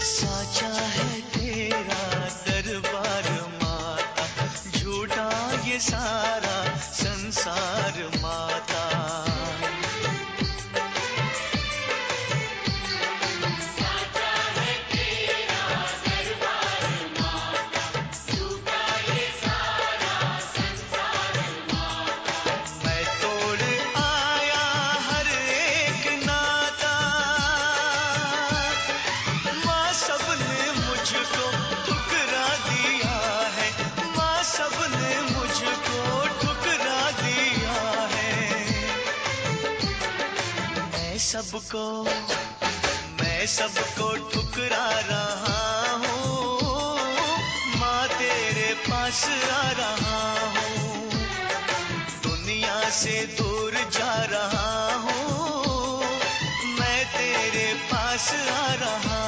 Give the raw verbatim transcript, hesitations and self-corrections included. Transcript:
साचा है तेरा दरबार माता, झूठा ये सारा संसार माता। साचा है तेरा दरबार माता, झूठा ये सारा संसार माता। मैं तोड़ आया हर एक नाता, माँ सबने मुझको ठुकरा दिया है, माँ सबने मुझको ठुकरा दिया है। मैं सबको मैं सबको ठुकरा रहा हूँ, माँ तेरे पास आ रहा हूँ। दुनिया से दूर जा रहा हूँ, मैं तेरे पास आ रहा